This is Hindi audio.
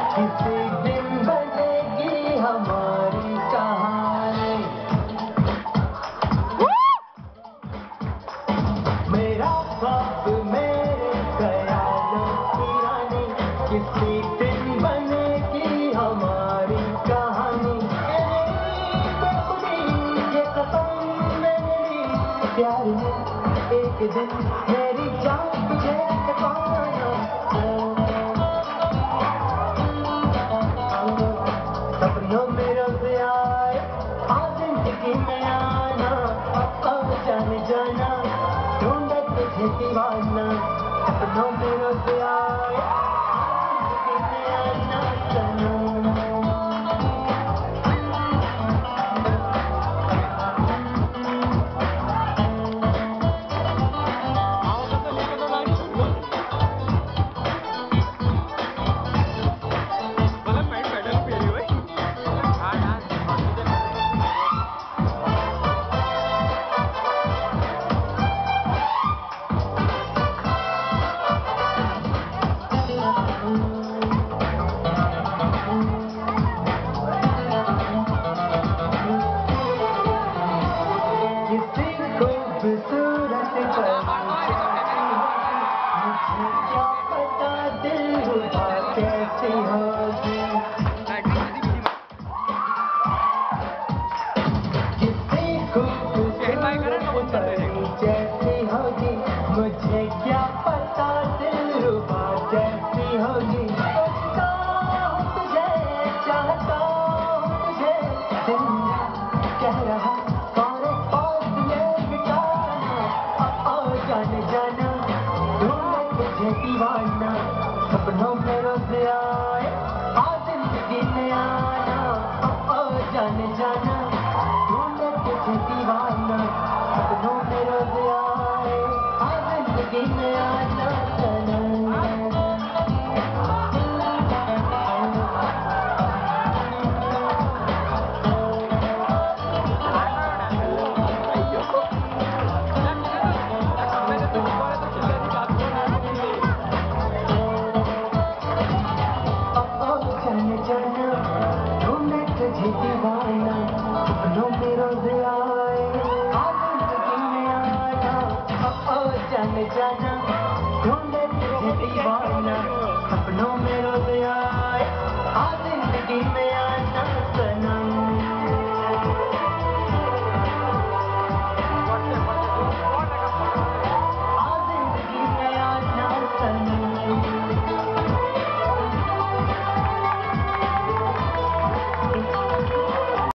किसी दिन बनेगी हमारी कहानी। मेरा ख्वाब मेरे ख्यालों की रानी, किसी दिन बनेगी हमारी कहानी। ये कसम मेरी प्यार है, एक दिन मेरी जान तुझे पाना। सपनों में रोज आए आज जिंदगी में आना, अब जाने जाना ढूंढे तुझे दीवाना। सपनों में रोज आए आज जिंदगी में आना सनम। खूबसूरत मुझे क्या पता दिलरुबा कैसी होगी। किसी खूबसूरत जैसी होगी, मुझे क्या पता दिलरुबा कैसी होगी। सोचता हूँ तुझे, चाहता हूँ तुझे, दिल कह रहा जाने जाना ढूंढे तुझे दीवाना। सपनों में रोज आए आज जिंदगी में आना, जाने जाना ढूंढे तुझे दीवाना। सपनों में रोज आए आज जिंदगी में आना सनम। ढूंढे तुझे दीवाना, सपनों में रोज आए आज जिंदगी में आना, जाने जाना ढूंढे तुझे दीवाना। सपनों में रोज आए आज जिंदगी में आना।